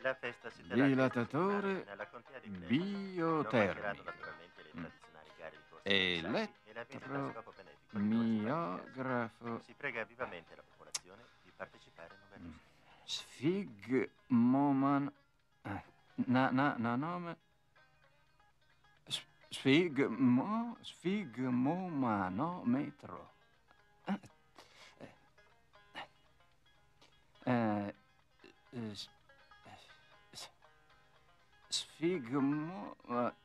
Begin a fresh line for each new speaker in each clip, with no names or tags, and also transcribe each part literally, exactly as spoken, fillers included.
La festa si terrà
Dilatatore
nella contea di Cleveland.
biotermico.
Naturalmente le
Mm.
tradizionali gare di corsa e la visita a scopo benefico ai corsi
Elettromiografo.
Si prega vivamente la popolazione di partecipare numerosamente.
Sfigmoman. eh, Na, na, na, nome. S- Sfigmo. Sfigmomanometro. Eh, eh, eh, eh, s- eh, s- Sfigmo. eh,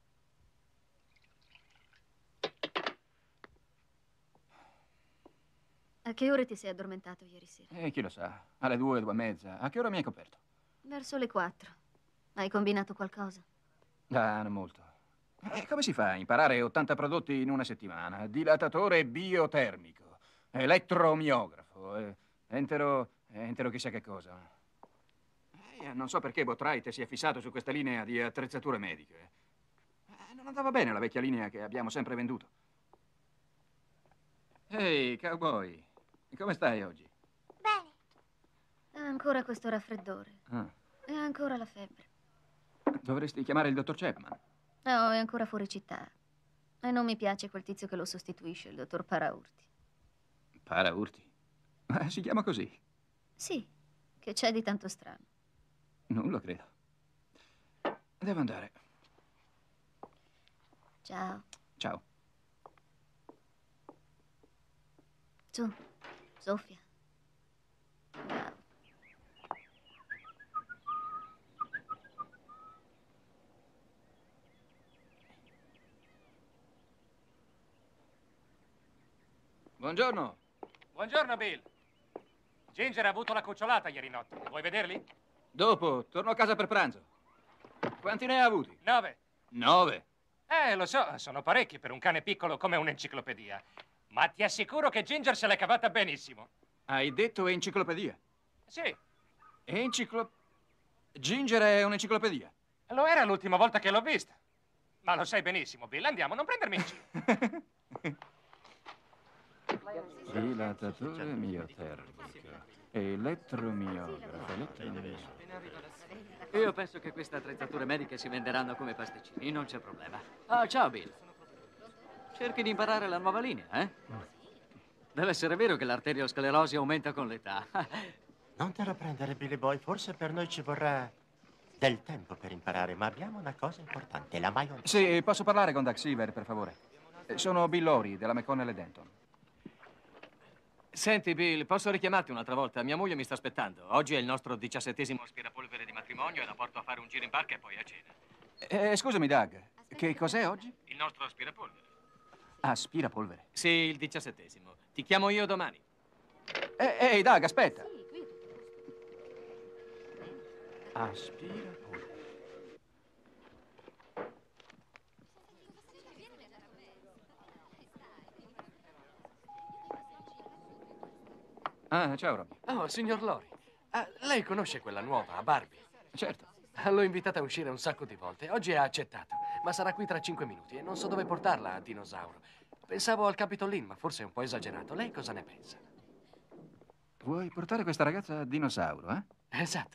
A che ore ti sei addormentato ieri sera?
Eh, chi lo sa? Alle due, due e mezza. A che ora mi hai coperto?
Verso le quattro. Hai combinato qualcosa?
Ah, non molto. E come si fa a imparare ottanta prodotti in una settimana? Dilatatore biotermico, elettromiografo, eh, entero, entero chissà che cosa. Eh, non so perché Botright si è fissato su questa linea di attrezzature mediche. Eh, non andava bene la vecchia linea che abbiamo sempre venduto. Ehi, cowboy, come stai oggi?
Bene.
Ha ancora questo raffreddore.
Ah,
E ha ancora la febbre.
dovresti chiamare il dottor Chapman.
No, è ancora fuori città. E non mi piace quel tizio che lo sostituisce, il dottor Paraurti.
Paraurti? Ma si chiama così?
Sì, che c'è di tanto strano.
Non lo credo. Devo andare.
Ciao.
Ciao.
Su, soffia. Bravo.
Buongiorno.
Buongiorno, Bill. Ginger ha avuto la cucciolata ieri notte. Vuoi vederli?
Dopo, torno a casa per pranzo. Quanti ne ha avuti?
Nove.
Nove.
Eh, lo so, sono parecchi per un cane piccolo come un'enciclopedia. Ma ti assicuro che Ginger se l'è cavata benissimo.
Hai detto enciclopedia?
Sì,
Enciclo... Ginger è un'enciclopedia.
lo era l'ultima volta che l'ho vista. Ma lo sai benissimo, Bill. Andiamo, non prendermi in giro.
Dilatatore miotermico. Elettromiografo. Elettromiografo.
Io penso che queste attrezzature mediche si venderanno come pasticcini, non c'è problema. Ah, ciao Bill. Cerchi di imparare la nuova linea, eh? Deve essere vero che l'arteriosclerosi aumenta con l'età.
Non te lo prendere, Billy Boy. Forse per noi ci vorrà del tempo per imparare, ma abbiamo una cosa importante, la maionese.
Sì, posso parlare con Doug Seaver, per favore? Eh, Sono Bill Lori, della McConnell e Denton.
Senti, Bill, posso richiamarti un'altra volta? Mia moglie mi sta aspettando. Oggi è il nostro diciassettesimo aspirapolvere di matrimonio e la porto a fare un giro in barca e poi a cena.
Eh, scusami, Doug. Che cos'è oggi?
Il nostro aspirapolvere.
Aspirapolvere.
Sì, il diciassettesimo. Ti chiamo io domani.
Eh, Ehi, Doug, aspetta. Aspirapolvere. Ah, ciao, Robbie.
Oh, signor Lori. Ah, lei conosce quella nuova, Barbie?
Certo.
L'ho invitata a uscire un sacco di volte. Oggi ha accettato, ma sarà qui tra cinque minuti e non so dove portarla a Dinosauro. Pensavo al Capitol Inn, ma forse è un po' esagerato. Lei cosa ne pensa?
Vuoi portare questa ragazza a Dinosauro, eh?
Esatto.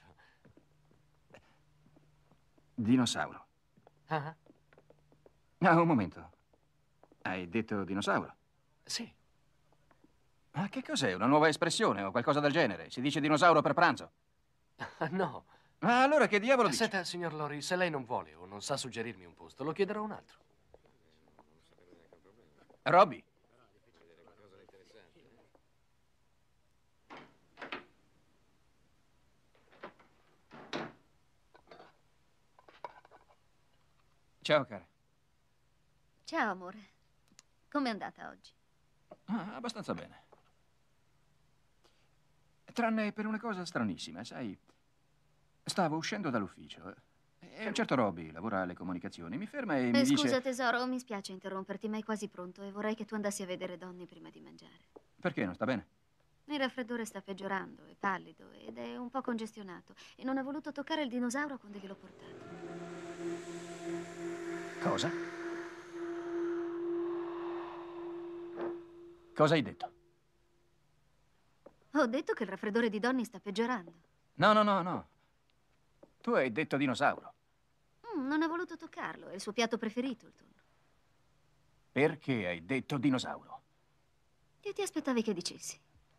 Dinosauro.
Ah,
Ah, un momento. Hai detto dinosauro?
sì.
Ma che cos'è? Una nuova espressione o qualcosa del genere? Si dice dinosauro per pranzo?
No.
Ma allora che diavolo dici?
Senta, signor Lori, se lei non vuole o non sa suggerirmi un posto, lo chiederò a un altro.
Robbie. Ciao, cara.
Ciao, amore. Com'è andata oggi?
Ah, abbastanza bene. Tranne per una cosa stranissima, sai? Stavo uscendo dall'ufficio e un certo Robbie lavora alle comunicazioni. Mi ferma e mi
Eh,
dice...
scusa, tesoro, mi spiace interromperti, ma è quasi pronto e vorrei che tu andassi a vedere Donny prima di mangiare.
Perché non sta bene?
Il raffreddore sta peggiorando, è pallido ed è un po' congestionato e non ha voluto toccare il dinosauro quando gliel'ho portato.
Cosa? Cosa hai detto?
Ho detto che il raffreddore di Donny sta peggiorando.
No, no, no, no. Tu hai detto dinosauro.
Mm, non ha voluto toccarlo, è il suo piatto preferito, il tonno.
Perché hai detto dinosauro?
Che ti aspettavi che dicessi?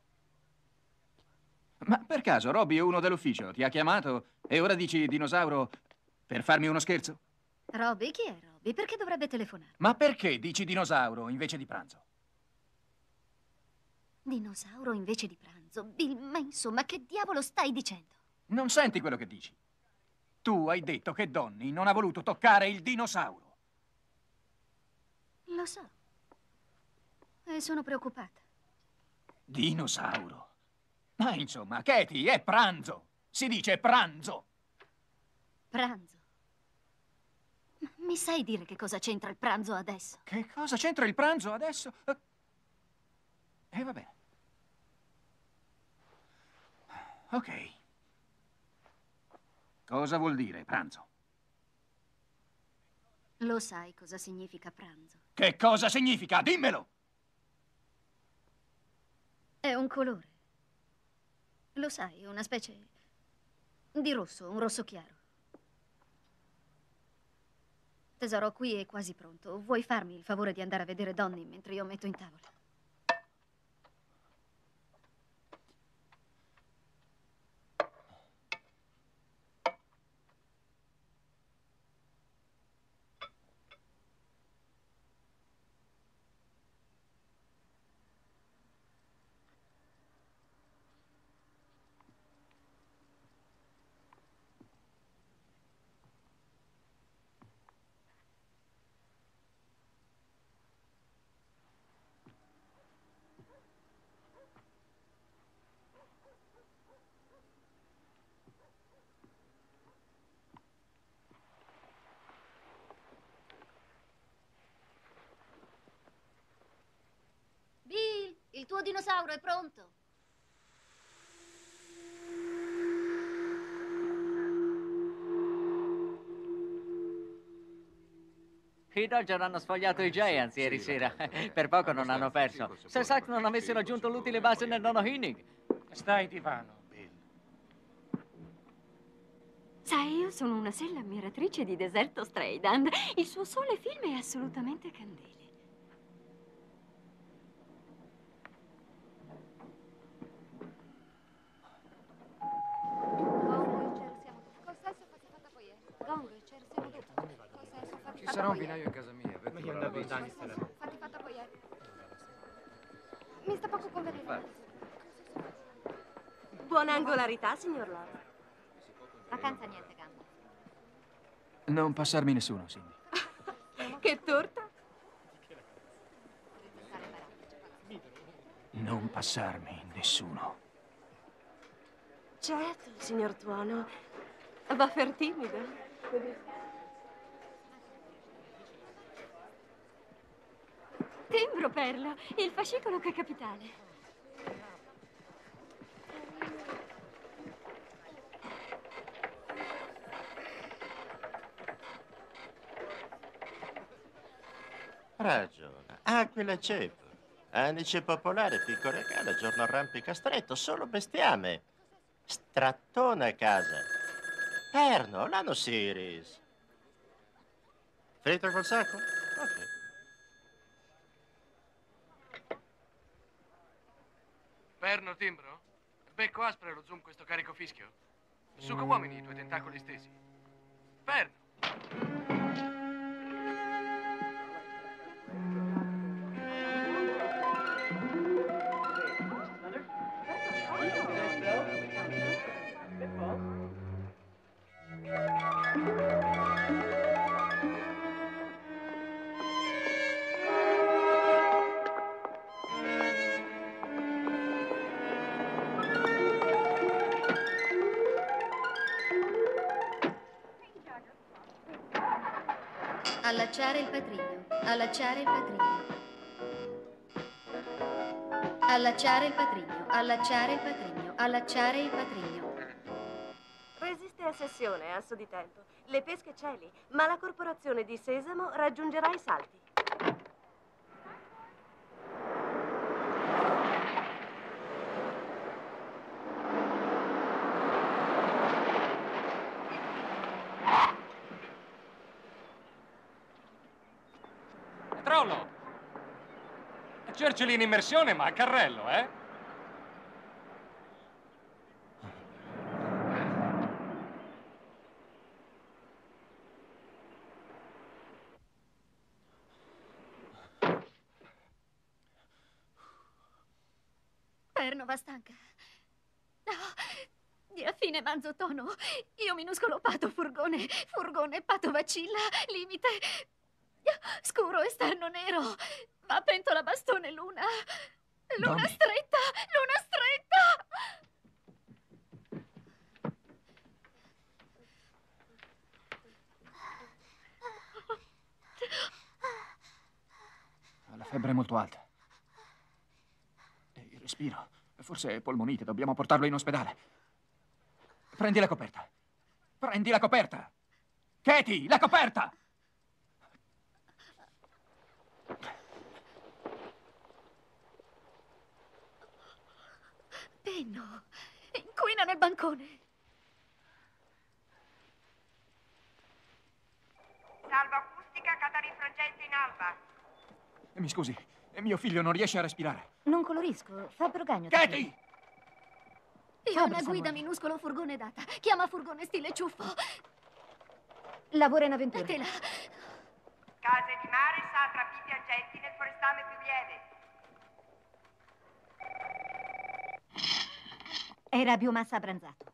Ma per caso Robby è uno dell'ufficio, ti ha chiamato e ora dici dinosauro per farmi uno scherzo?
Robby, chi è Robby? Perché dovrebbe telefonare?
Ma perché dici dinosauro invece di pranzo?
Dinosauro invece di pranzo? Bill, ma insomma, che diavolo stai dicendo?
Non senti quello che dici? Tu hai detto che Donny non ha voluto toccare il dinosauro.
Lo so. E sono preoccupata.
Dinosauro? Ma insomma, Katie, è pranzo. Si dice pranzo.
Pranzo? Ma mi sai dire che cosa c'entra il pranzo adesso?
Che cosa c'entra il pranzo adesso? E eh, va bene. Ok. Cosa vuol dire pranzo?
Lo sai cosa significa pranzo?
Che cosa significa? Dimmelo!
È un colore. Lo sai, è una specie di rosso, un rosso chiaro. Tesoro, qui è quasi pronto. Vuoi farmi il favore di andare a vedere Donny mentre io metto in tavola? Bill, il tuo dinosauro è pronto.
I Dodger hanno sfogliato i Giants ieri sera. Per poco non hanno perso. Se Sack non avesse raggiunto l'utile base nel nono inning.
Stai divano.
Sai, io sono una sella ammiratrice di Deserto Streisand. Il suo sole film è assolutamente candele.
Ci sarà un vinaio in casa mia.
Ma io andavo in Dani
Fatti fatta poi è. Mi sta poco convenendo.
Buona angolarità, signor Loro.
Vacanza niente, Gambo.
Non passarmi nessuno, Cindy.
Che torta?
Non passarmi nessuno.
Certo, signor Tuono. Va per timido. Timbro Perlo, il fascicolo che è capitale.
Ragiona. Aquila ceppo. Anice popolare, picco regalo, giorno arrampica stretto, solo bestiame. Strattone a casa. Perno, l'anno Siris. Fritto col sacco? Ok.
Perno, timbro? Becco aspro e lo zoom questo carico fischio? Suco uomini, i tuoi tentacoli stesi. Perno!
Allacciare il patrigno. Allacciare il patrigno. Allacciare il patrigno. Allacciare il patrigno. Allacciare il patrigno.
Resiste a sessione, asso di tempo. Le pesche cieli, ma la corporazione di Sesamo raggiungerà i salti.
controllo! Churchill in immersione, ma a carrello, eh?
Perno va stanca. No, dia fine manzo tono. Io minuscolo pato furgone. Furgone pato vacilla. Limite. Scuro esterno nero. Va pentola bastone luna. Luna
Domi.
stretta. Luna stretta.
Ha la febbre è molto alta. E il respiro. Forse è polmonite, dobbiamo portarlo in ospedale. Prendi la coperta. Prendi la coperta. Katie, la coperta!
Penno. Inquina nel bancone.
Salva acustica, catarifrangente in alba.
Mi scusi, mio figlio non riesce a respirare.
Non colorisco, fa progagno.
Katie!
Io ho
Fabri,
una guida
Samuele.
minuscolo furgone data. Chiama furgone stile ciuffo.
Lavora in avventura.
Tela.
Case di mare, satrapi piangenti nel forestame più lieve.
Era biomassa abbranzato.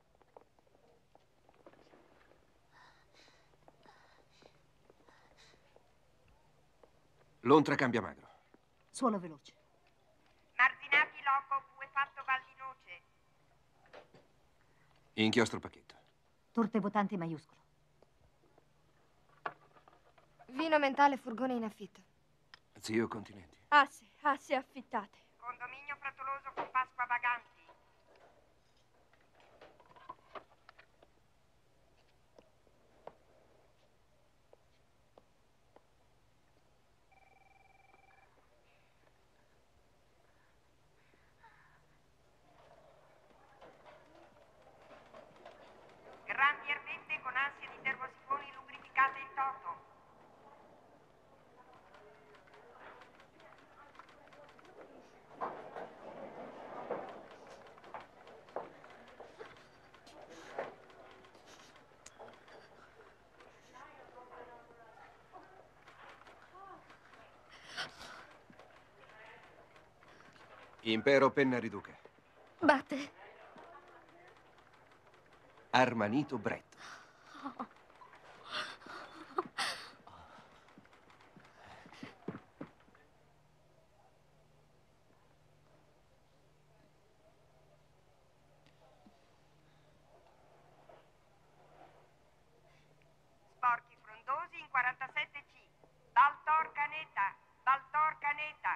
L'ontra cambia magro.
Suolo veloce.
Marzinati loco, bue fatto val di noce.
Inchiostro pacchetto.
Torte votanti maiuscolo.
Vino mentale, furgone in affitto.
Zio Continenti.
Asse, asse affittate.
Condominio frettoloso con Pasqua vaganti. Grandi erbette con ansia di termosifoni lubrificate in toto.
Impero penna riduca.
Batte.
Armanito Brett.
Sporchi frondosi in quarantasette C. Daltor Caneta. Daltor Caneta.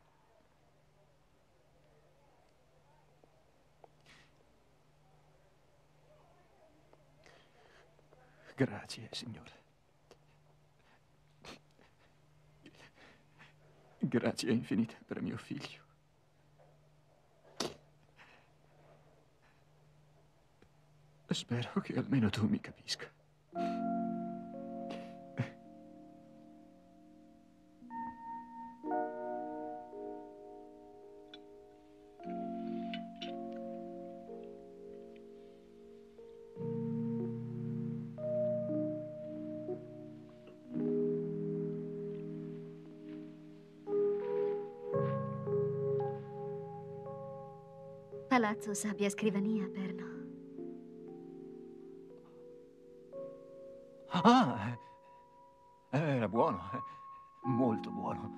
Grazie, signore. Grazie infinite per mio figlio. Spero che almeno tu mi capisca.
Palazzo Sabbia Scrivania, Perno.
Ah, eh, era buono, eh, molto buono.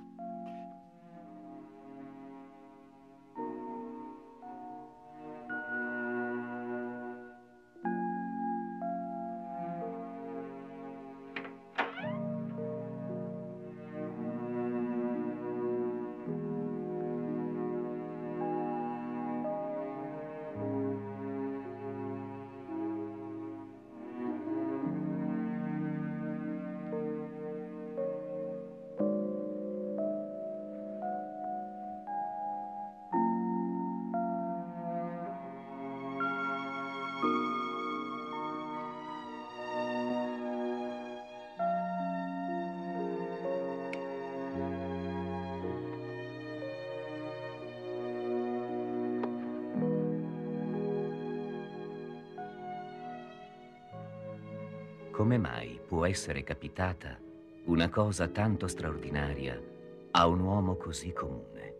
come mai può essere capitata una cosa tanto straordinaria a un uomo così comune.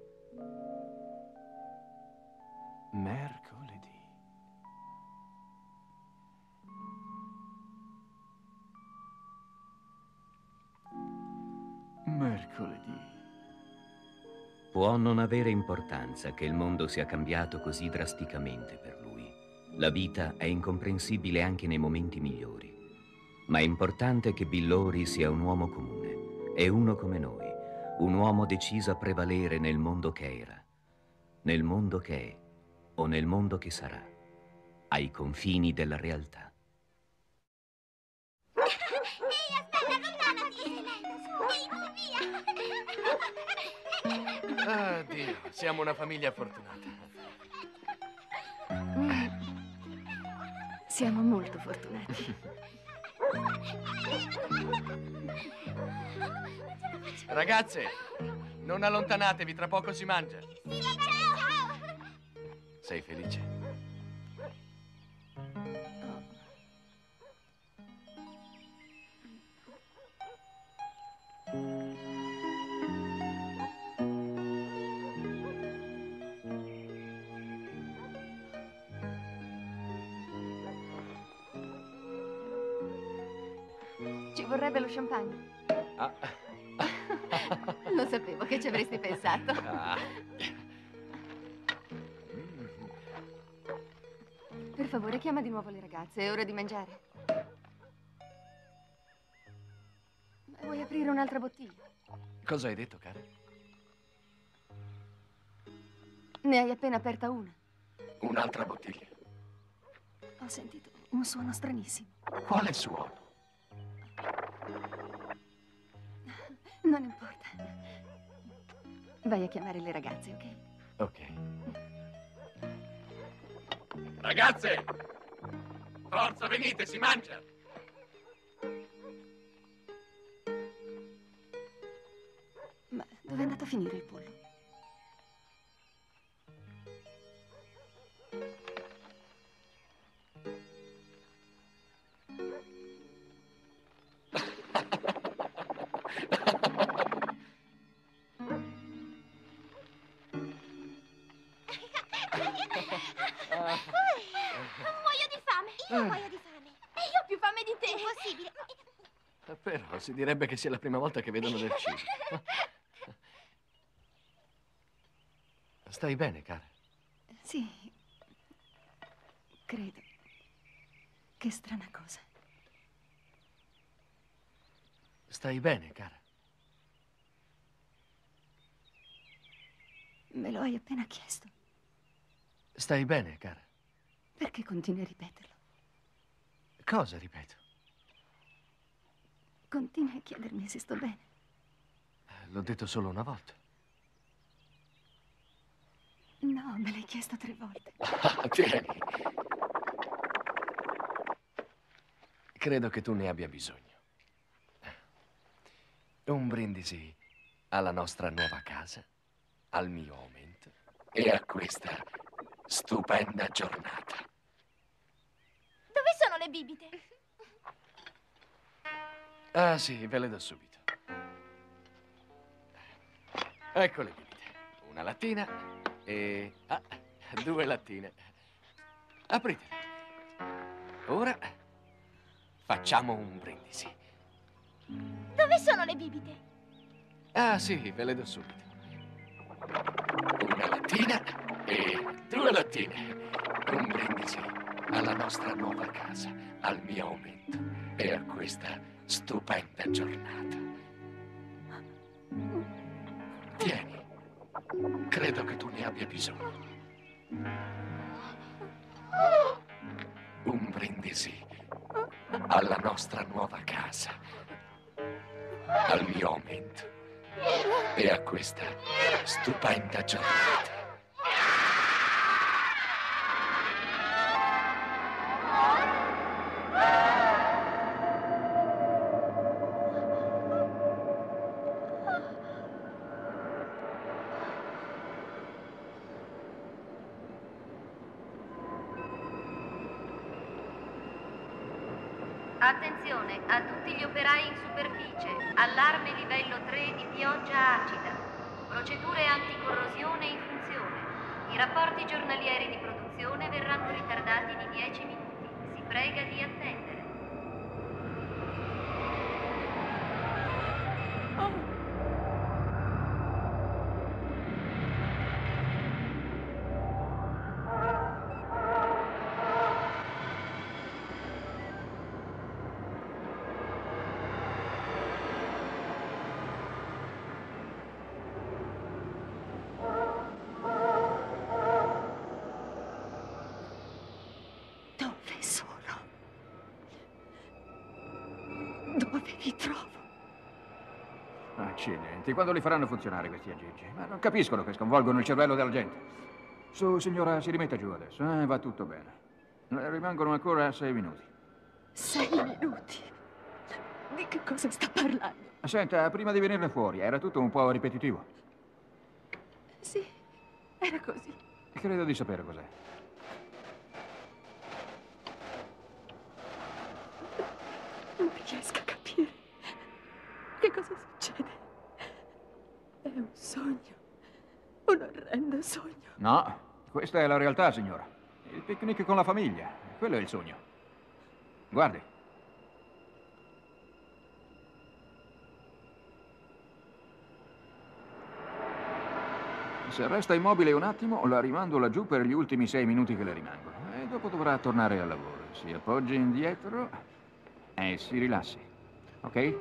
Mercoledì. Mercoledì.
Può non avere importanza che il mondo sia cambiato così drasticamente per lui. La vita è incomprensibile anche nei momenti migliori. Ma è importante che Bill Lawry sia un uomo comune. È uno come noi. Un uomo deciso a prevalere nel mondo che era, nel mondo che è o nel mondo che sarà, ai confini della realtà.
Ehi, aspetta, allontanati! Ehi, via!
Ah, Dio, siamo una famiglia fortunata.
Siamo molto fortunati.
Ragazze, non allontanatevi, tra poco si mangia. Sei felice?
Ci vorrebbe lo champagne.
Ah.
Lo sapevo che ci avresti pensato.
Ah.
Per favore, chiama di nuovo le ragazze. È ora di mangiare. Vuoi aprire un'altra bottiglia?
Cosa hai detto, cara?
Ne hai appena aperta una.
Un'altra bottiglia.
Ho sentito un suono stranissimo.
Quale suono?
Non importa. Vai a chiamare le ragazze, ok?
Ok. Ragazze! Forza, venite, si mangia!
Ma dove è andato a finire il pollo?
Muoio di fame! Io muoio di fame! E io ho più fame di te! Impossibile!
Però si direbbe che sia la prima volta che vedono del cibo. Stai bene, cara?
Sì. Credo. Che strana cosa.
Stai bene, cara?
Me lo hai appena chiesto.
Stai bene, cara?
Perché continui a ripeterlo?
Cosa ripeto?
Continui a chiedermi se sto bene.
L'ho detto solo una volta.
No, me l'hai chiesto tre volte.
Ah, tieni. Credo che tu ne abbia bisogno. Un brindisi alla nostra nuova casa, al mio aumento e a questa stupenda giornata.
Dove sono le bibite?
Ah, sì, ve le do subito. Ecco le bibite. Una lattina e... Ah, due lattine. Apritele. Ora facciamo un brindisi.
Dove sono le bibite?
Ah, sì, ve le do subito. Una lattina e due lattine. Un brindisi alla nostra nuova casa, al mio aumento e a questa stupenda giornata. Tieni. Credo che tu ne abbia bisogno. Un brindisi alla nostra nuova casa, al mio aumento e a questa stupenda giornata.
Attenzione a tutti gli operai in superficie. Allarme livello tre di pioggia acida. Procedure anticorrosione in funzione. I rapporti giornalieri di produzione verranno ritardati di dieci minuti. Si prega di attendere.
Li trovo.
Accidenti, quando li faranno funzionare questi aggeggi? Ma non capiscono che sconvolgono il cervello della gente. Su, signora, si rimetta giù adesso, eh? Va tutto bene. Ne rimangono ancora sei minuti.
Sei minuti? Di che cosa sta parlando?
Senta, prima di venirne fuori, era tutto un po' ripetitivo.
Sì, era così.
Credo di sapere cos'è.
Non riesco a capire. Che cosa succede? È un sogno. Un orrendo sogno.
No, questa è la realtà, signora. Il picnic con la famiglia. Quello è il sogno. Guardi. Se resta immobile un attimo, la rimando laggiù per gli ultimi sei minuti che le rimangono. E dopo dovrà tornare al lavoro. Si appoggi indietro e si rilassi. Ok?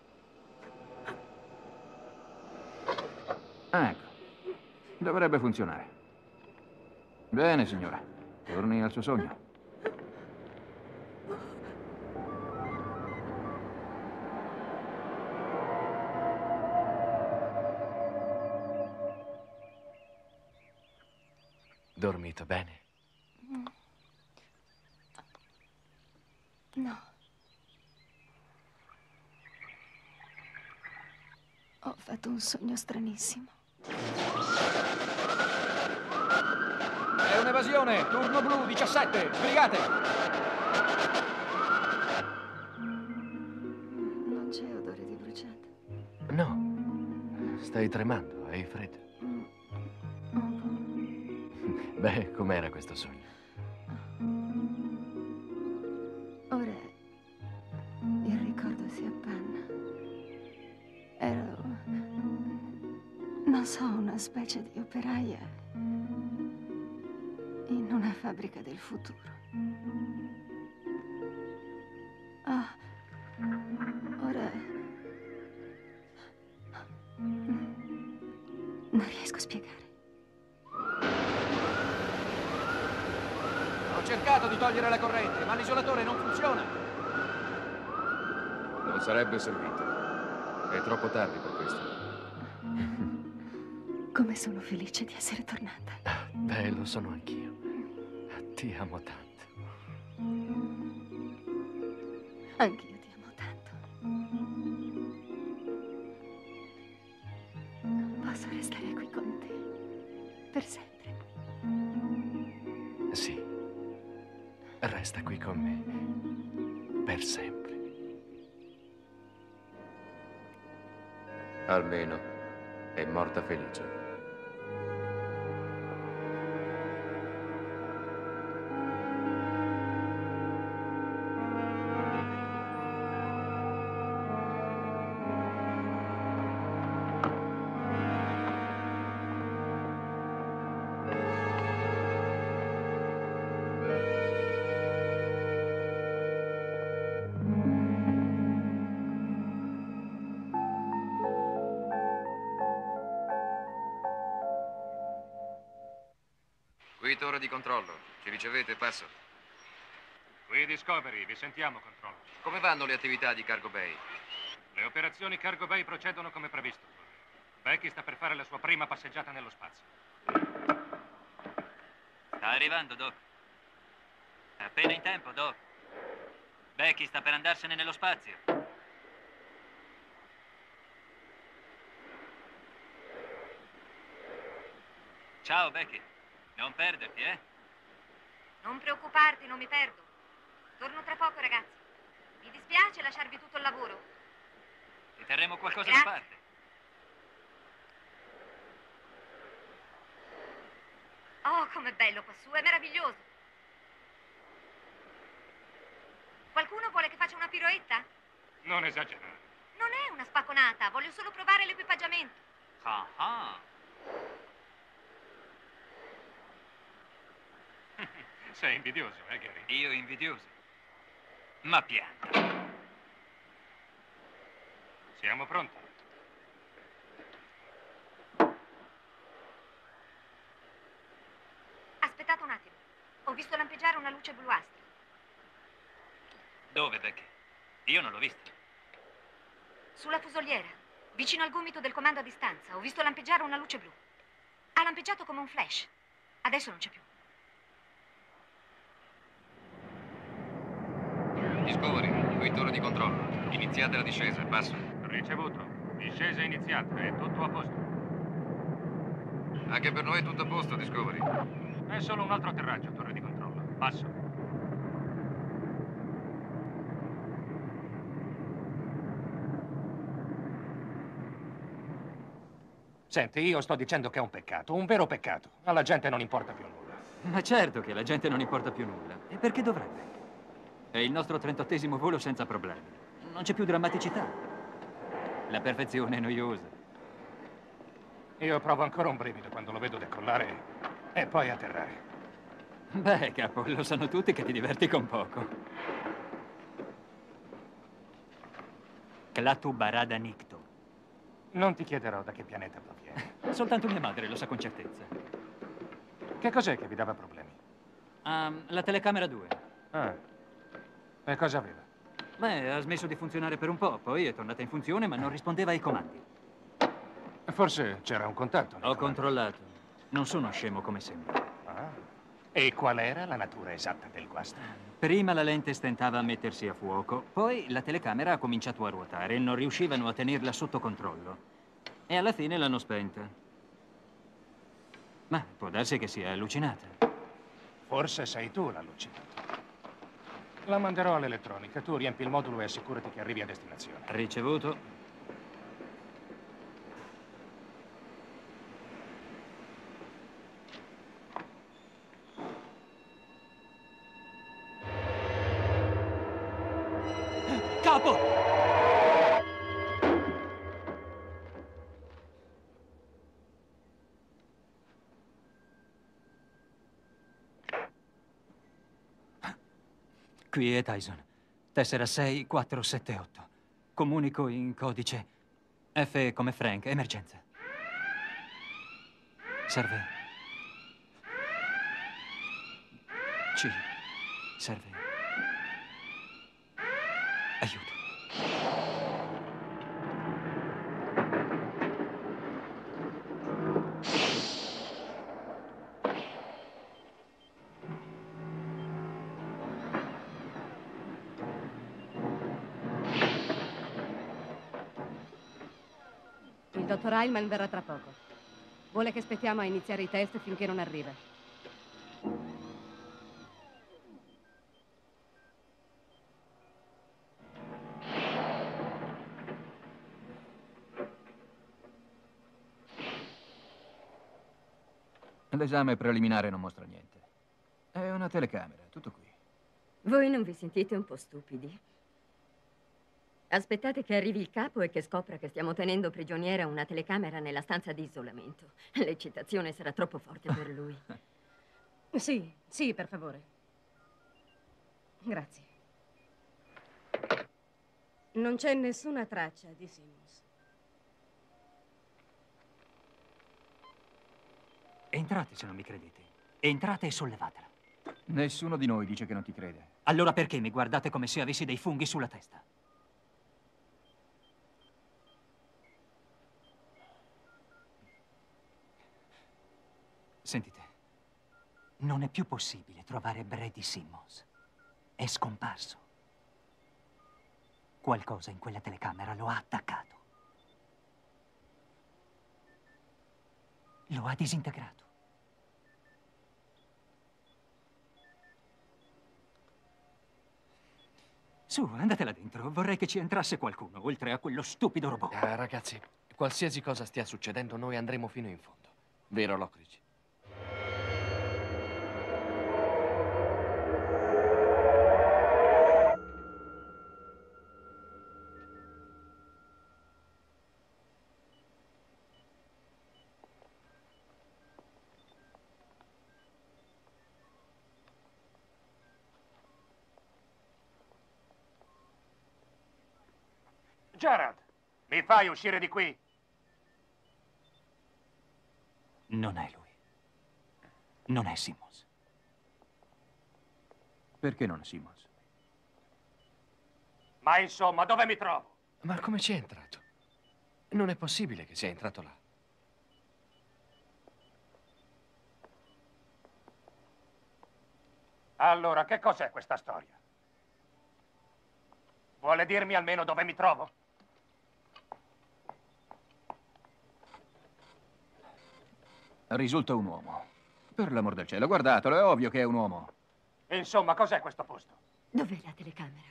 Ecco. Dovrebbe funzionare. Bene, signora. Torni al suo sogno.
Dormito bene?
No. Ho fatto un sogno stranissimo.
È un'evasione! Turno blu, diciassette! Sbrigate!
Non c'è odore di bruciato.
No. Stai tremando, hai freddo. Beh, com'era questo sogno?
Ora il ricordo si appanna. Ero, non so, una specie di operaia in una fabbrica del futuro. Ah, ora non riesco a spiegare.
Ho cercato di togliere la corrente, ma l'isolatore non funziona.
Non sarebbe servito. È troppo tardi per questo.
Come sono felice di essere tornata.
Beh, lo sono anch'io. Ti amo tanto.
Anch'io ti amo tanto. Posso restare qui con te per sempre.
Sì. Resta qui con me. Per sempre.
Almeno è morta felice.
Qui torre di controllo. Ci ricevete? Passo.
Qui Discovery, vi sentiamo, controllo.
Come vanno le attività di Cargo Bay?
Le operazioni Cargo Bay procedono come previsto. Becky sta per fare la sua prima passeggiata nello spazio.
Sta arrivando, Doc. È appena in tempo, Doc. Becky sta per andarsene nello spazio. Ciao, Becky. Non perderti, eh?
Non preoccuparti, non mi perdo. Torno tra poco, ragazzi.
Mi dispiace lasciarvi tutto il lavoro.
Ti terremo qualcosa
Grazie.
da parte.
Oh, com'è bello quassù, è meraviglioso. Qualcuno vuole che faccia una piroetta?
Non esagerare.
Non è una spacconata, voglio solo provare l'equipaggiamento.
Ah ah.
Sei invidioso, eh, Gary?
Io invidioso. Ma pianta.
Siamo pronti.
Aspettate un attimo. Ho visto lampeggiare una luce bluastra.
Dove, Becky? Io non l'ho vista.
Sulla fusoliera, vicino al gomito del comando a distanza, ho visto lampeggiare una luce blu. Ha lampeggiato come un flash. Adesso non c'è più.
Discovery, inquitore di controllo. Iniziate la discesa, passo.
Ricevuto. Discesa iniziata, è tutto a posto.
Anche per noi è tutto a posto, Discovery.
È solo un altro atterraggio, torre di controllo. Passo. Senti, io sto dicendo che è un peccato, un vero peccato. Alla gente non importa più nulla.
Ma certo che alla gente non importa più nulla. E perché dovrebbe? È il nostro trentottesimo volo senza problemi. Non c'è più drammaticità. La perfezione è noiosa.
Io provo ancora un brivido quando lo vedo decollare e poi atterrare.
Beh, capo, lo sanno tutti che ti diverti con poco. Clatu Barada Nicto.
Non ti chiederò da che pianeta proviene.
Soltanto mia madre lo sa con certezza.
Che cos'è che vi dava problemi?
Um, la telecamera due.
Ah. E cosa aveva?
Beh, ha smesso di funzionare per un po', poi è tornata in funzione, ma non rispondeva ai comandi.
Forse c'era un contatto.
Ho controllato. Non sono scemo come sembra.
Ah. E qual era la natura esatta del guasto?
Prima la lente stentava a mettersi a fuoco, poi la telecamera ha cominciato a ruotare e non riuscivano a tenerla sotto controllo. E alla fine l'hanno spenta. Ma può darsi che sia allucinata.
Forse sei tu l'allucinato. La manderò all'elettronica. Tu riempi il modulo e assicurati che arrivi a destinazione.
Ricevuto. Capo! Qui è Tyson. Tessera sei quattro sette otto. Comunico in codice F come Frank. Emergenza. Serve. C. Serve. Aiuto.
Il dottor Heilman verrà tra poco. Vuole che aspettiamo a iniziare i test finché non arriva.
L'esame preliminare non mostra niente. È una telecamera, tutto qui.
Voi non vi sentite un po' stupidi? Aspettate che arrivi il capo e che scopra che stiamo tenendo prigioniera una telecamera nella stanza di isolamento. L'eccitazione sarà troppo forte per lui.
Sì, sì, per favore. Grazie. Non c'è nessuna traccia di Simmons.
Entrate se non mi credete. Entrate e sollevatela.
Nessuno di noi dice che non ti crede.
Allora perché mi guardate come se avessi dei funghi sulla testa? Sentite, non è più possibile trovare Brady Simmons. È scomparso. Qualcosa in quella telecamera lo ha attaccato. Lo ha disintegrato.
Su, andatela dentro. Vorrei che ci entrasse qualcuno, oltre a quello stupido robot.
Ah, ragazzi, qualsiasi cosa stia succedendo, noi andremo fino in fondo. Vero, Lockridge?
Gerald, mi fai uscire di qui?
Non è lui. Non è Simmons. Perché non è Simmons?
Ma insomma, dove mi trovo?
Ma come ci è entrato? Non è possibile che sia entrato là.
Allora, che cos'è questa storia? Vuole dirmi almeno dove mi trovo?
Risulta un uomo. Per l'amor del cielo, guardatelo, è ovvio che è un uomo.
Insomma, cos'è questo posto?
Dov'è la telecamera?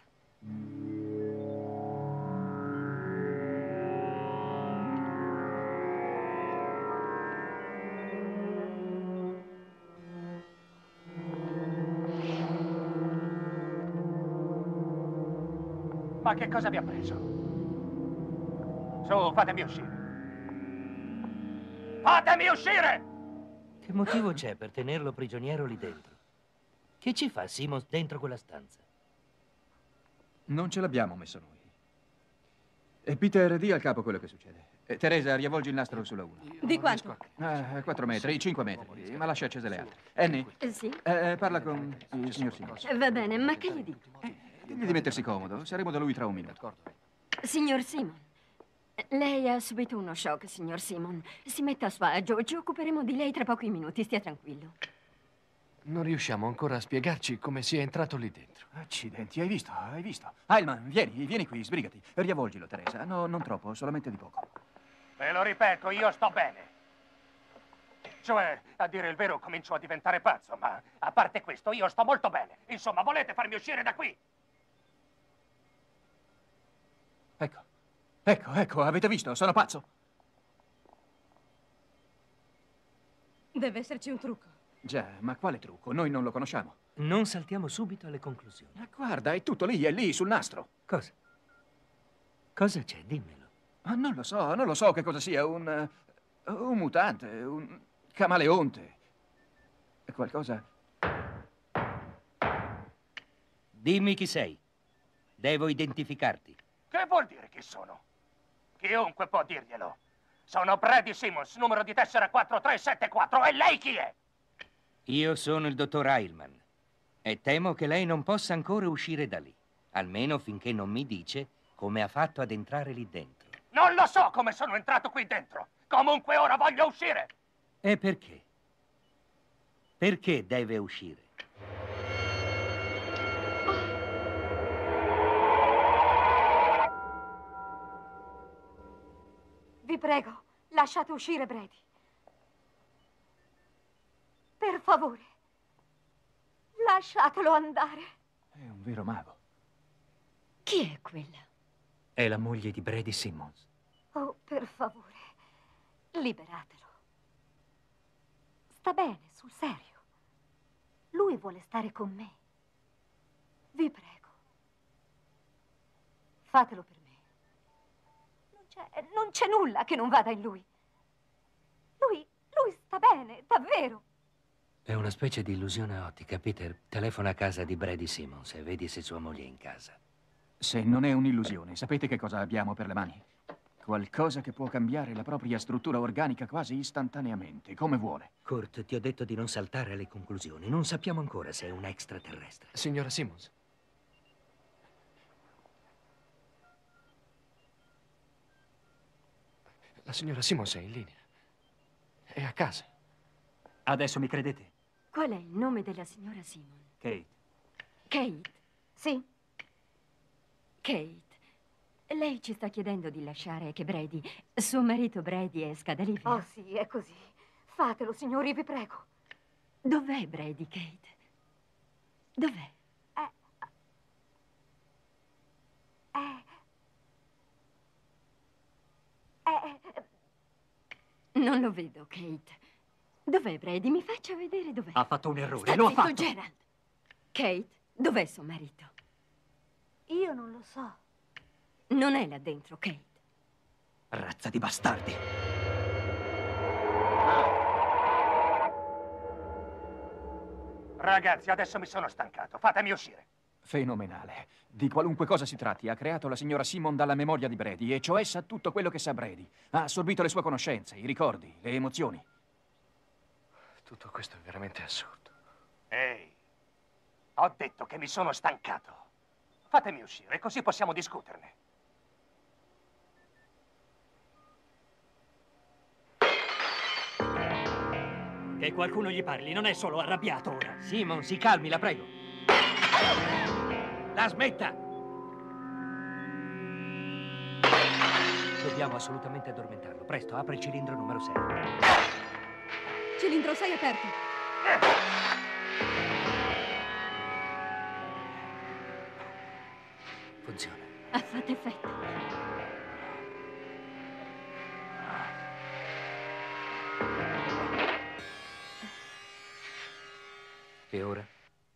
Ma che cosa vi ha preso? Su, fatemi uscire. Fatemi uscire!
Che motivo c'è per tenerlo prigioniero lì dentro? Che ci fa Simmons dentro quella stanza?
Non ce l'abbiamo messo noi. E Peter, di al capo quello che succede. Eh, Teresa, riavvolgi il nastro sulla uno.
Di quanto?
Ah, quattro metri, cinque metri, ma lascia accese le altre. Annie,
Eh, Sì?
eh, parla con il signor Simmons.
Eh, Va bene, ma che gli dico?
Digli di mettersi comodo, saremo da lui tra un minuto.
Signor Simon, lei ha subito uno shock, signor Simon. Si metta a suo agio, ci occuperemo di lei tra pochi minuti, stia tranquillo.
Non riusciamo ancora a spiegarci come sia entrato lì dentro.
Accidenti, hai visto? Hai visto? Heilman, vieni, vieni qui, sbrigati. Riavvolgilo, Teresa. No, non troppo, solamente di poco.
Ve lo ripeto, io sto bene. Cioè, a dire il vero, comincio a diventare pazzo, ma a parte questo, io sto molto bene. Insomma, volete farmi uscire da qui?
Ecco, ecco, ecco, avete visto? Sono pazzo.
Deve esserci un trucco.
Già, ma quale trucco? Noi non lo conosciamo.
Non saltiamo subito alle conclusioni.
Ma guarda, è tutto lì, è lì, sul nastro.
Cosa? Cosa c'è? Dimmelo.
Ma non lo so, non lo so che cosa sia, un... eh, un mutante, un camaleonte. È qualcosa...
Dimmi chi sei. Devo identificarti.
Che vuol dire chi sono? Chiunque può dirglielo. Sono Brady Simmons, numero di tessera quattro tre sette quattro. E lei chi è?
Io sono il dottor Heilman e temo che lei non possa ancora uscire da lì, almeno finché non mi dice come ha fatto ad entrare lì dentro.
Non lo so come sono entrato qui dentro. Comunque ora voglio uscire.
E perché? Perché deve uscire?
Vi prego, lasciate uscire Brady. Per favore, lasciatelo andare.
È un vero mago.
Chi è quella?
È la moglie di Brady Simmons.
Oh, per favore, liberatelo. Sta bene, sul serio. Lui vuole stare con me. Vi prego. Fatelo per me. Non c'è, non c'è nulla che non vada in lui. Lui, lui sta bene, davvero.
È una specie di illusione ottica. Peter, telefona a casa di Brady Simmons e vedi se sua moglie è in casa.
Se non è un'illusione, sapete che cosa abbiamo per le mani? Qualcosa che può cambiare la propria struttura organica quasi istantaneamente, come vuole.
Kurt, ti ho detto di non saltare alle conclusioni. Non sappiamo ancora se è un extraterrestre.
Signora Simmons. La signora Simmons è in linea. È a casa.
Adesso mi credete?
Qual è il nome della signora Simon?
Kate.
Kate.
Sì.
Kate. Lei ci sta chiedendo di lasciare che Brady, suo marito Brady, esca da lì.
Oh sì, è così. Fatelo, signori, vi prego.
Dov'è Brady, Kate? Dov'è?
È...
Eh, non lo vedo, Kate. Dov'è Brady? Mi faccia vedere dov'è.
Ha fatto un errore,
Sta
lo ha
zitto,
fatto.
Gerald. Kate, dov'è suo marito?
Io non lo so.
Non è là dentro, Kate.
Razza di bastardi.
Ragazzi, adesso mi sono stancato. Fatemi uscire.
Fenomenale. Di qualunque cosa si tratti, ha creato la signora Simon dalla memoria di Brady, e cioè sa tutto quello che sa Brady. Ha assorbito le sue conoscenze, i ricordi, le emozioni.
Tutto questo è veramente assurdo.
Ehi, ho detto che mi sono stancato. Fatemi uscire, così possiamo discuterne.
Che qualcuno gli parli, non è solo arrabbiato ora.
Simon, si calmi, la prego. La smetta! Dobbiamo assolutamente addormentarlo. Presto, apri il cilindro numero sei.
Cilindro sei aperto.
Funziona.
Ha fatto effetto.
E ora?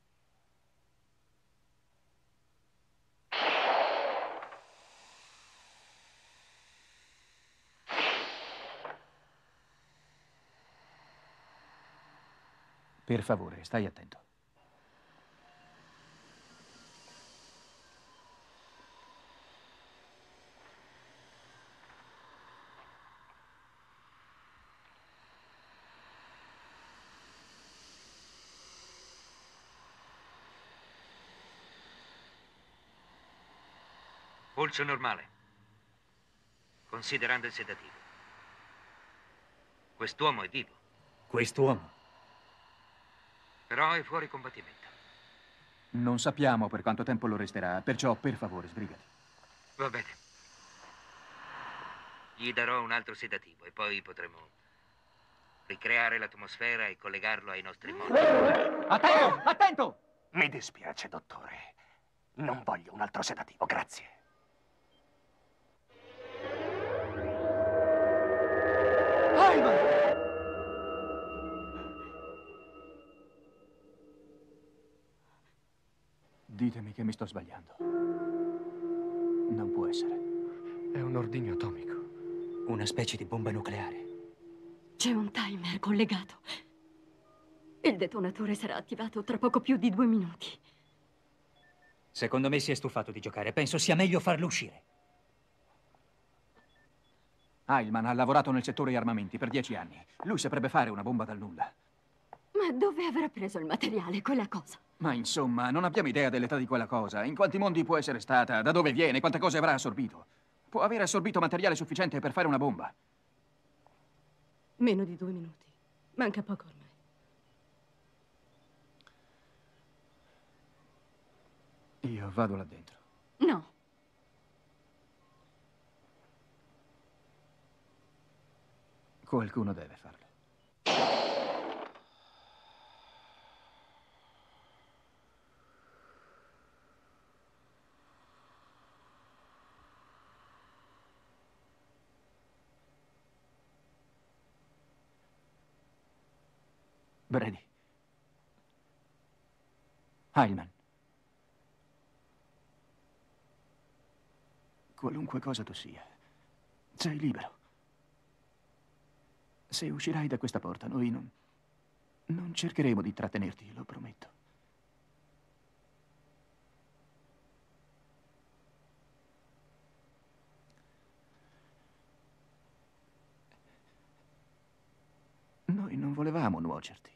Per favore, stai attento.
Polso normale. Considerando il sedativo. Quest'uomo è vivo.
Quest'uomo?
Però è fuori combattimento.
Non sappiamo per quanto tempo lo resterà, perciò per favore sbrigati.
Va bene. Gli darò un altro sedativo e poi potremo ricreare l'atmosfera e collegarlo ai nostri modi.
Attento! Attento!
Mi dispiace, dottore. Non voglio un altro sedativo, grazie.
Ivan! Ditemi che mi sto sbagliando. Non può essere.
È un ordigno atomico.
Una specie di bomba nucleare.
C'è un timer collegato. Il detonatore sarà attivato tra poco più di due minuti.
Secondo me si è stufato di giocare. Penso sia meglio farlo uscire.
Heilman ha lavorato nel settore armamenti per dieci anni. Lui saprebbe fare una bomba dal nulla.
Ma dove avrà preso il materiale, quella cosa?
Ma insomma, non abbiamo idea dell'età di quella cosa. In quanti mondi può essere stata? Da dove viene? Quante cose avrà assorbito? Può aver assorbito materiale sufficiente per fare una bomba.
Meno di due minuti. Manca poco ormai.
Io vado là dentro.
No.
Qualcuno deve farlo. Brady. Heilman. Qualunque cosa tu sia, sei libero. Se uscirai da questa porta, noi non... non cercheremo di trattenerti, lo prometto. Noi non volevamo nuocerti.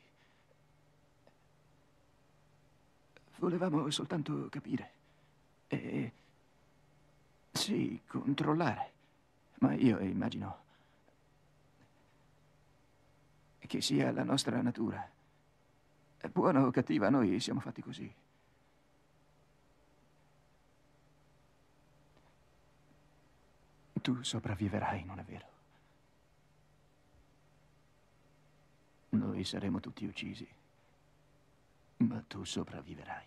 Volevamo soltanto capire. E... sì, controllare. Ma io immagino che sia la nostra natura. Buona o cattiva, noi siamo fatti così. Tu sopravviverai, non è vero? Noi saremo tutti uccisi, ma tu sopravviverai.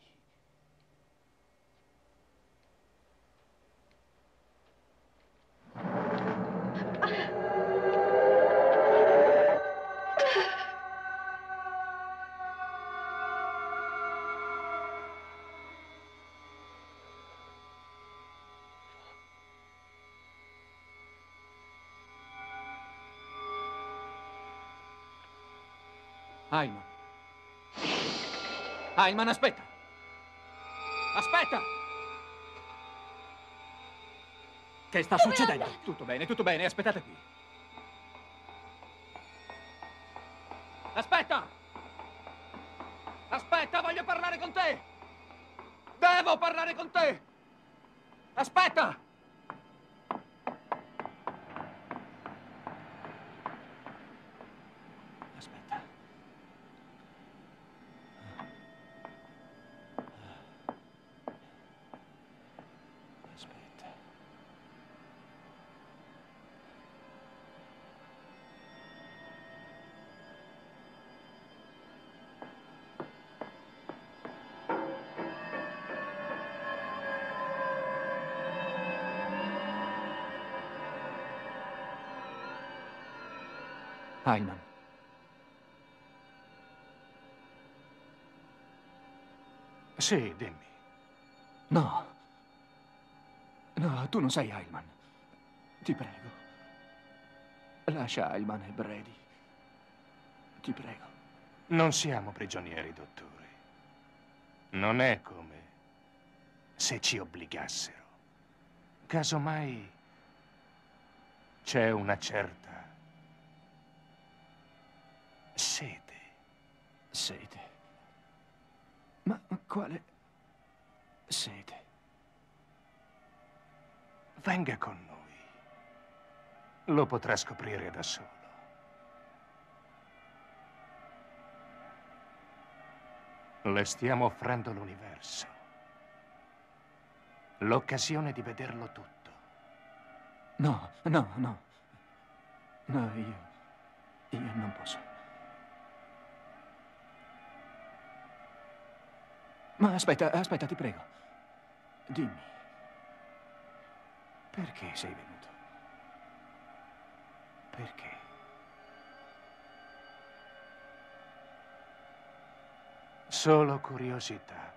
Ah.
Heilman. Heilman, aspetta. Aspetta! Che sta
Dove
succedendo?
anda?
Tutto bene, tutto bene, aspettate qui. Aspetta! Aspetta, voglio parlare con te! Devo parlare con te! Aspetta! Aspetta. Aspetta. Heilman.
Sì, dimmi.
No. No, tu non sei Heilman. Ti prego. Lascia Heilman e Brady. Ti prego.
Non siamo prigionieri, dottore. Non è come se ci obbligassero. Casomai c'è una certa sete.
Sete? Ma quale sete?
Venga con noi. Lo potrà scoprire da solo. Le stiamo offrendo l'universo. L'occasione di vederlo tutto.
No, no, no. No, io... io non posso. Ma aspetta, aspetta, ti prego. Dimmi. Perché sei venuto? Perché?
Solo curiosità.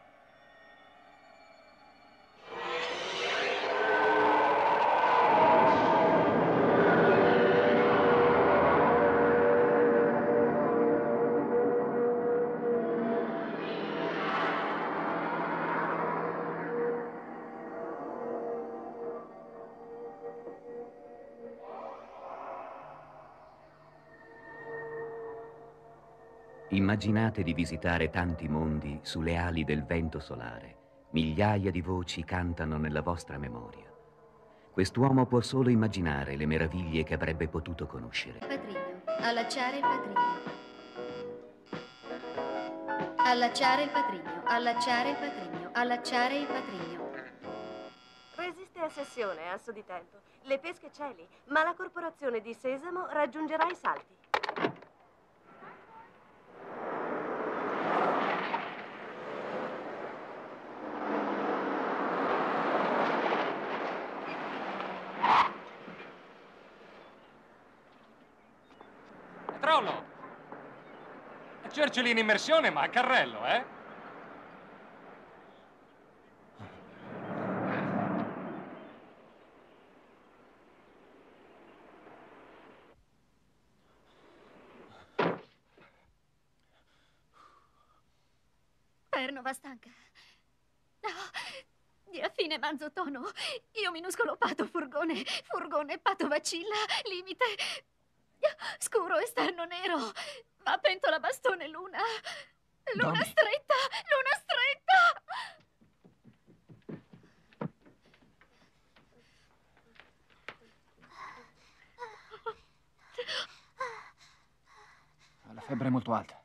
Immaginate di visitare tanti mondi sulle ali del vento solare. Migliaia di voci cantano nella vostra memoria. Quest'uomo può solo immaginare le meraviglie che avrebbe potuto conoscere.
Patrigno. Allacciare il patrigno. Allacciare il patrigno. Allacciare il patrigno. Allacciare il patrigno.
Resiste a sessione, asso di tempo. Le pesche cieli, ma la corporazione di Sesamo raggiungerà i salti.
Trollo! Churchill in immersione, ma a carrello, eh?
Perno va stanca. No, dia fine manzo tono. Io minuscolo pato furgone, furgone pato vacilla, limite. Scuro esterno nero. Va pentola bastone luna. Luna
Donny.
stretta, luna stretta.
Ha la febbre molto alta.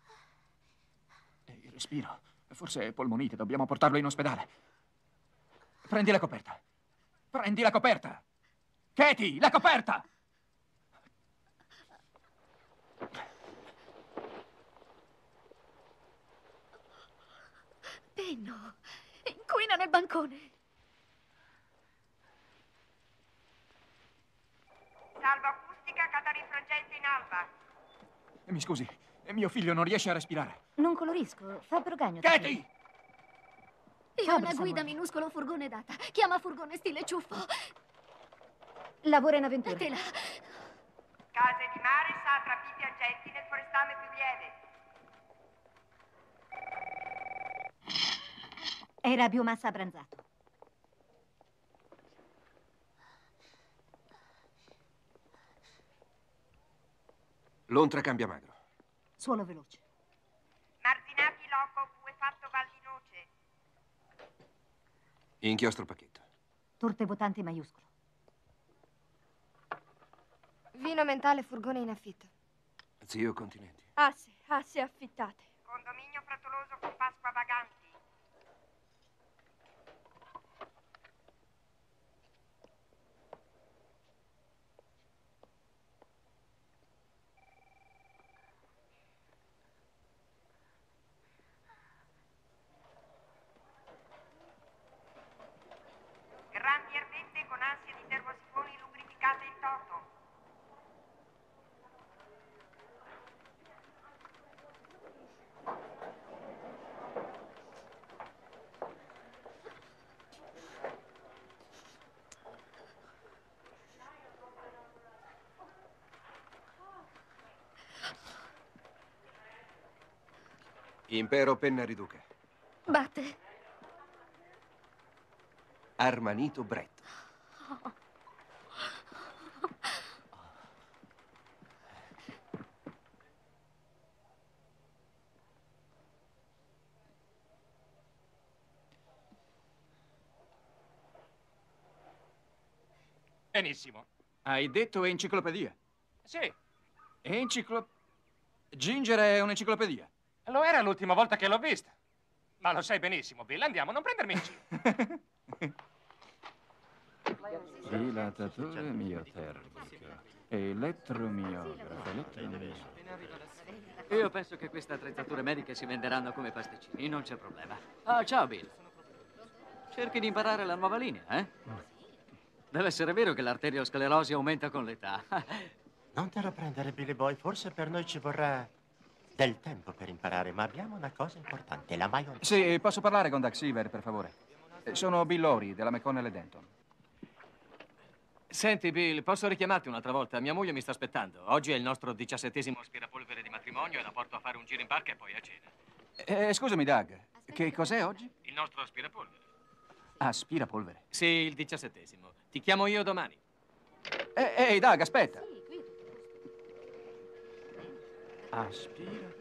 E il respiro. Forse è polmonite, dobbiamo portarlo in ospedale. Prendi la coperta. Prendi la coperta. Katie, la coperta!
Penno, inquina nel bancone.
Salvo acustica, catarifrangente in alba.
Mi scusi, mio figlio non riesce a respirare.
Non colorisco, Fabbro Gagno.
Katie!
Io
Fabro,
una guida
Samuele.
minuscolo furgone data. Chiama furgone stile ciuffo.
Lavora in avventura.
Mettela.
Case di mare, satrapi piangenti nel forestame più lieve.
Era biomassa abbranzato.
L'ontra cambia magro.
Suolo veloce.
Marzinati loco, bue fatto val di noce.
Inchiostro pacchetto.
Torte votanti maiuscolo.
Vino mentale, furgone in affitto.
Zio Continenti.
Asse, asse affittate.
Condominio frettoloso con Pasqua vaganti. Grandi erbette con ansia di termosifoni lubrificate in toto.
Impero penna riduca.
Batte.
Armanito Bretto.
Benissimo.
Hai detto enciclopedia?
Sì.
Enciclo... Ginger è un'enciclopedia.
Lo era l'ultima volta che l'ho vista. Ma lo sai benissimo, Bill. Andiamo, non prendermi in giro.
Dilatatore miotermico. Elettromiografo. Elettromiografo.
Io penso che queste attrezzature mediche si venderanno come pasticcini, non c'è problema. Ah, ciao Bill. Cerchi di imparare la nuova linea, eh? Deve essere vero che l'arteriosclerosi aumenta con l'età.
Non te la prendere, Billy Boy. Forse per noi ci vorrà del tempo per imparare, ma abbiamo una cosa importante, la maionese.
Sì, posso parlare con Doug Seaver, per favore? Sono Bill Lori, della McConnell e Denton.
Senti, Bill, posso richiamarti un'altra volta? Mia moglie mi sta aspettando. Oggi è il nostro diciassettesimo aspirapolvere di matrimonio e la porto a fare un giro in barca e poi a cena.
Eh, scusami, Doug, che cos'è oggi?
Il nostro aspirapolvere.
Aspirapolvere.
Sì, il diciassettesimo. Ti chiamo io domani.
Eh, ehi, Doug, aspetta. Aspirapolvere.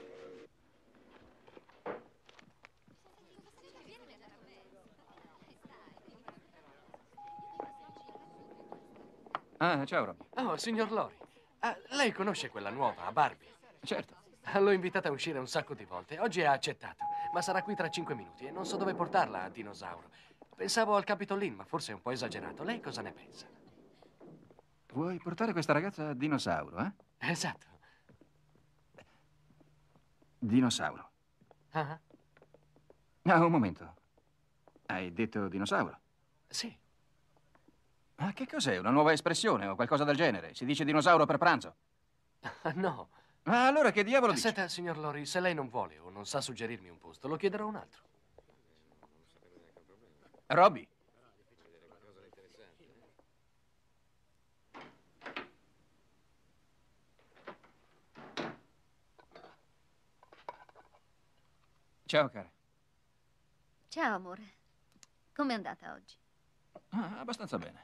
Ah, ciao, Robbie.
Oh, signor Lori. Ah, lei conosce quella nuova, Barbie?
Certo.
L'ho invitata a uscire un sacco di volte. Oggi ha accettato, ma sarà qui tra cinque minuti e non so dove portarla a Dinosauro. Pensavo al Capitol Inn, ma forse è un po' esagerato. Lei cosa ne pensa?
Vuoi portare questa ragazza a Dinosauro, eh?
Esatto.
Dinosauro.
Ah,
Ah, un momento. Hai detto dinosauro?
sì.
Ma che cos'è? Una nuova espressione o qualcosa del genere? Si dice dinosauro per pranzo?
No.
Ma allora che diavolo dici?
Senta, signor Lori, se lei non vuole o non sa suggerirmi un posto, lo chiederò a un altro.
Robbie. Ciao, cara.
Ciao, amore. Com'è andata oggi?
Ah, abbastanza bene.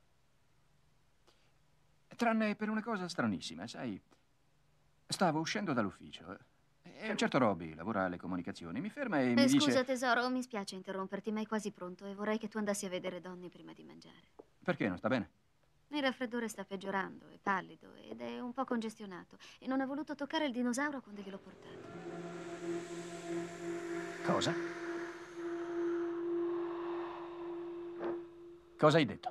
Tranne per una cosa stranissima, sai? Stavo uscendo dall'ufficio e un certo Robbie lavora alle comunicazioni. Mi ferma e mi
Eh,
dice...
scusa, tesoro, mi spiace interromperti, ma è quasi pronto e vorrei che tu andassi a vedere Donny prima di mangiare.
Perché non sta bene?
Il raffreddore sta peggiorando, è pallido ed è un po' congestionato e non ha voluto toccare il dinosauro quando gliel'ho portato.
Cosa? Cosa hai detto?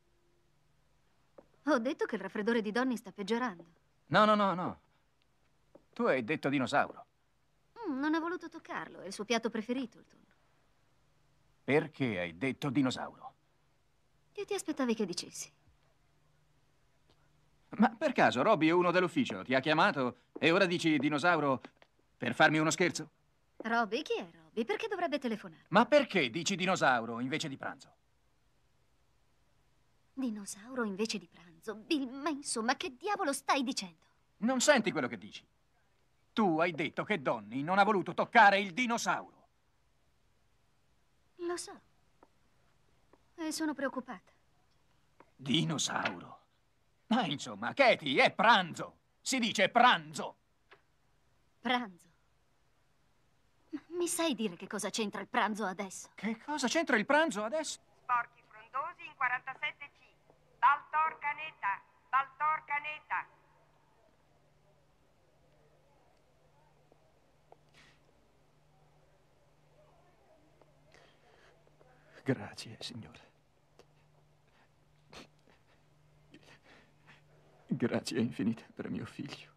Ho detto che il raffreddore di Donny sta peggiorando.
No, no, no, no. Tu hai detto dinosauro.
Mm, non ha voluto toccarlo, è il suo piatto preferito, il tonno.
Perché hai detto dinosauro?
Che ti aspettavi che dicessi?
Ma per caso Robbie è uno dell'ufficio, ti ha chiamato e ora dici dinosauro per farmi uno scherzo?
Robbie, chi è Robbie? Perché dovrebbe telefonare?
Ma perché dici dinosauro invece di pranzo?
Dinosauro invece di pranzo? Bill, ma insomma, che diavolo stai dicendo?
Non senti quello che dici? Tu hai detto che Donny non ha voluto toccare il dinosauro.
Lo so. E sono preoccupata.
Dinosauro. Ma insomma, Katie, è pranzo. Si dice pranzo.
Pranzo? Ma mi sai dire che cosa c'entra il pranzo adesso?
Che cosa c'entra il pranzo adesso?
Sporchi frondosi in quarantasette C. Baltor Caneta. Baltor Caneta.
Grazie, signore. Grazie infinite per mio figlio.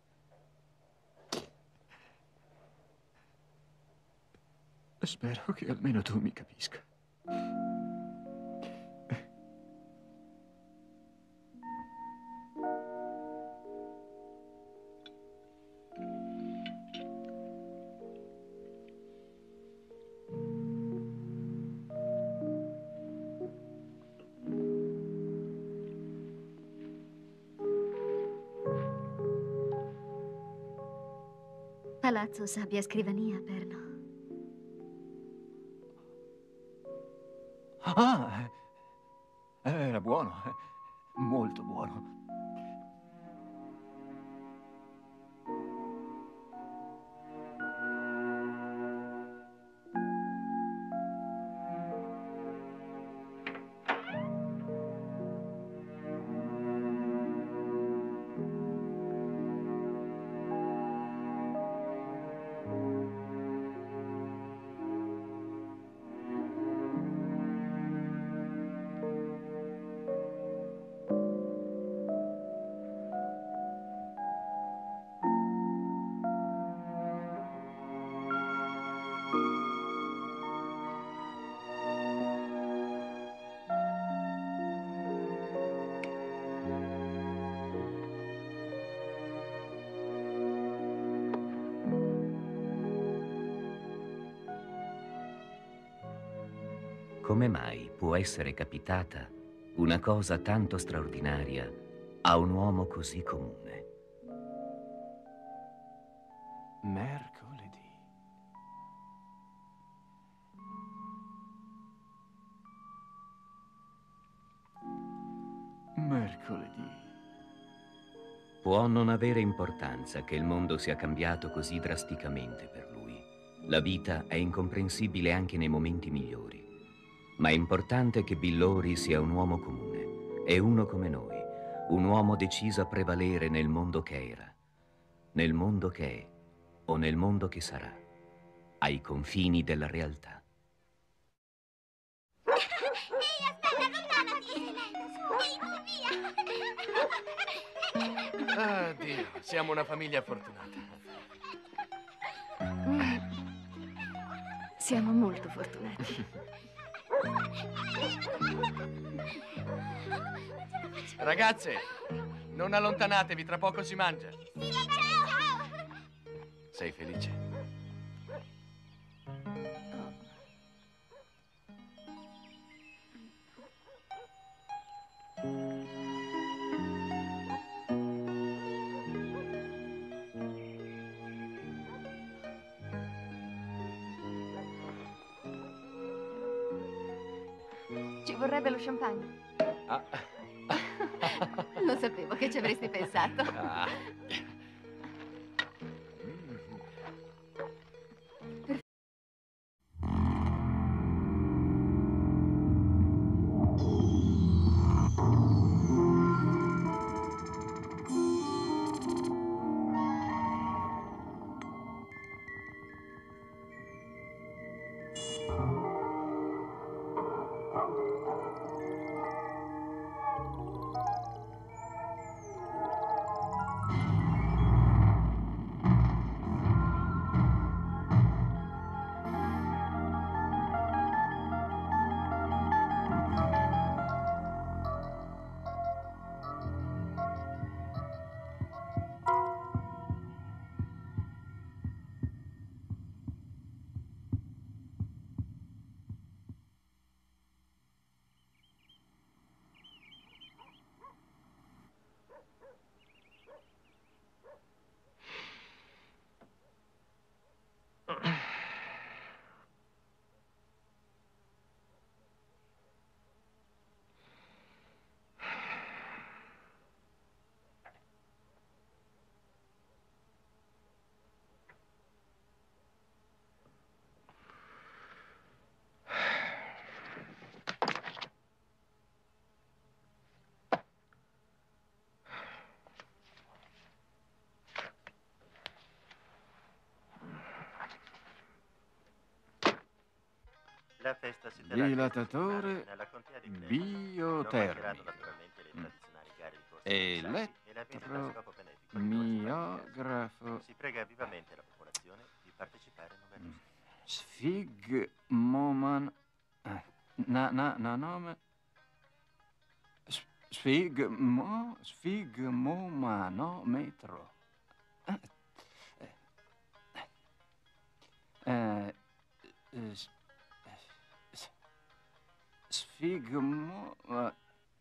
Spero che almeno tu mi capisca.
Palazzo Sabbia Scrivania, Perno.
Ah, era buono, molto buono.
Come mai può essere capitata una cosa tanto straordinaria a un uomo così comune?
Mercoledì. Mercoledì.
Può non avere importanza che il mondo sia cambiato così drasticamente per lui. La vita è incomprensibile anche nei momenti migliori. Ma è importante che Bill Lawry sia un uomo comune. È uno come noi. Un uomo deciso a prevalere nel mondo che era, nel mondo che è o nel mondo che sarà, ai confini della realtà.
Ehi, aspetta, allontanati! Via!
Ah, Dio, siamo una famiglia fortunata.
Siamo molto fortunati.
Ragazze, non allontanatevi, tra poco si mangia. Sei felice?
Ci vorrebbe lo champagne.
Ah.
Lo sapevo che ci avresti pensato.
Ah.
La festa si terrà
dilatatore
nella contea di Cleveland.
biotermico,
Naturalmente le tradizionali gare di corsa
elettromiografo,
si prega vivamente la popolazione di partecipare numerosi.
sfigmoman, eh, na, na, nanome, s- sfigmo, sfigmomanometro. Eh, eh, eh, s- s- sfigmo... eh,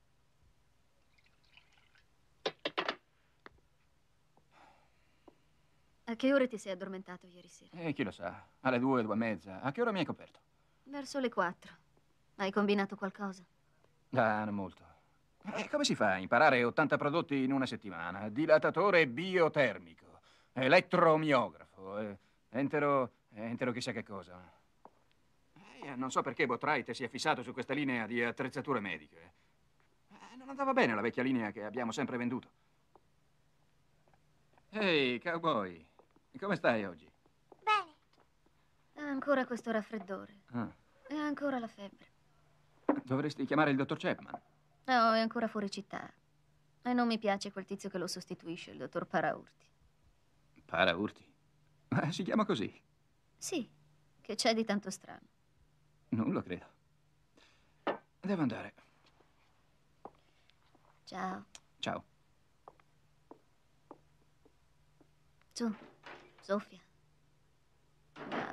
A che ore ti sei addormentato ieri sera?
Eh, chi lo sa, alle due, due e mezza. A che ora mi hai coperto?
Verso le quattro. Hai combinato qualcosa?
Ah, non molto. E come si fa a imparare ottanta prodotti in una settimana? Dilatatore biotermico, elettromiografo, eh, entero, entero chissà che cosa. Eh, non so perché Botwright si è fissato su questa linea di attrezzature mediche. Eh, non andava bene la vecchia linea che abbiamo sempre venduto. Ehi, cowboy, come stai oggi?
Bene. Ha ancora questo raffreddore.
Ah,
E ha ancora la febbre.
dovresti chiamare il dottor Chapman.
No, è ancora fuori città. E non mi piace quel tizio che lo sostituisce, il dottor Paraurti.
Paraurti? Eh, si chiama così?
Sì, che c'è di tanto strano.
Non lo credo. Devo andare.
Ciao.
Ciao.
Su, soffia. Bravo.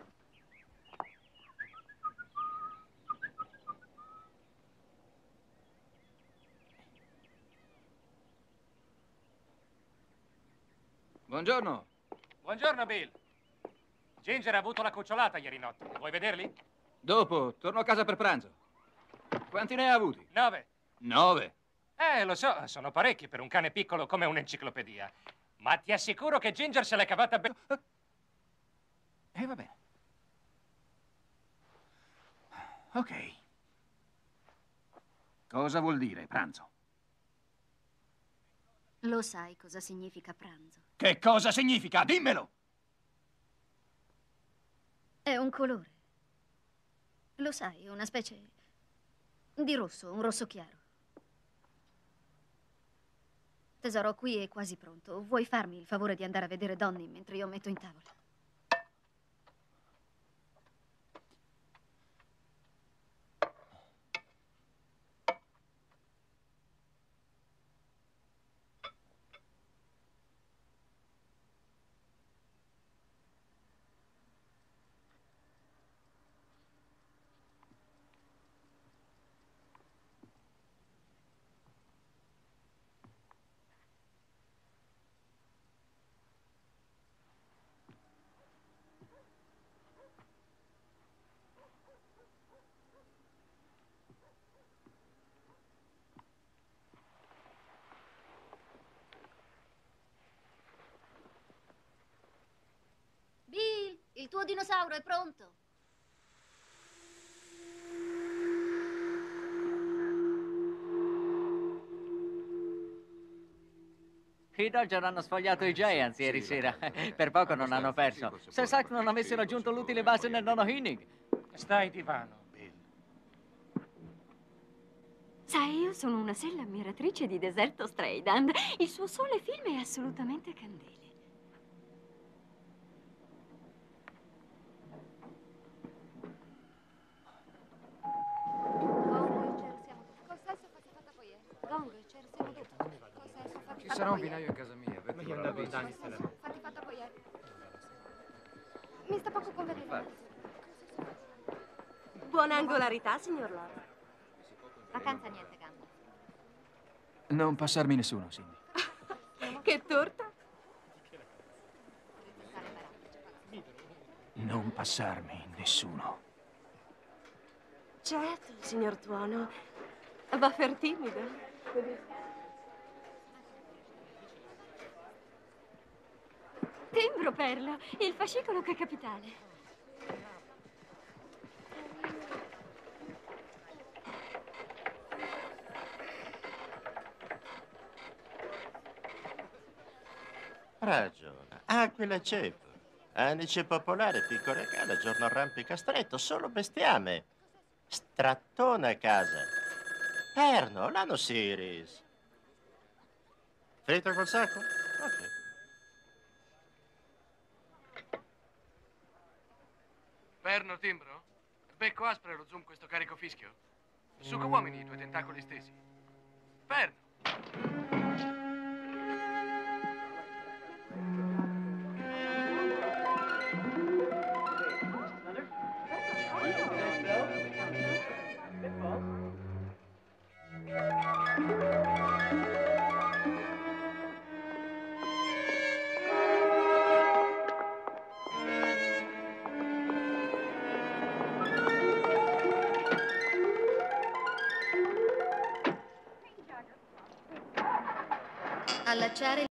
Buongiorno.
Buongiorno, Bill. Ginger ha avuto la cucciolata ieri notte. Vuoi vederli?
Dopo, torno a casa per pranzo. Quanti ne ha avuti?
Nove.
Nove.
Eh, lo so, sono parecchi per un cane piccolo come un'enciclopedia. Ma ti assicuro che Ginger se l'è cavata bene.
E eh, va bene. Ok. Cosa vuol dire pranzo?
Lo sai cosa significa pranzo?
Che cosa significa? Dimmelo!
È un colore. Lo sai, è una specie di rosso, un rosso chiaro. Tesoro, qui è quasi pronto. Vuoi farmi il favore di andare a vedere Donny mentre io metto in tavola? Bill, il tuo dinosauro è pronto.
I Dodger hanno sfogliato i Giants ieri sera. Per poco non hanno perso. Se Sox non avessero aggiunto l'utile base nel nono inning.
Stai divano, Bill.
Sai, io sono una sella ammiratrice di Deserto Streisand. Il suo sole film è assolutamente candele.
Ci sarà un vinaio in casa mia.
Ma io andavo in Dani Fatti fatta poi è. Mi sta poco convenendo.
Buona angolarità, signor Lord.
Vacanza niente, Gamba.
Non passarmi nessuno, Cindy.
Che torta?
Non passarmi nessuno.
Certo, signor Tuono. Va per timido.
Timbro, Perlo, il fascicolo che è capitale.
Ragiona. Aquila ceppo. Anice popolare, picco regale, giorno arrampica stretto, solo bestiame. Strattona casa. Perno, l'hanno Siris. Finito col sacco? Ok.
Perno, timbro? Becco aspro e lo zoom questo carico fischio? Succo uomini, i tuoi tentacoli stesi. Perno!
Allacciare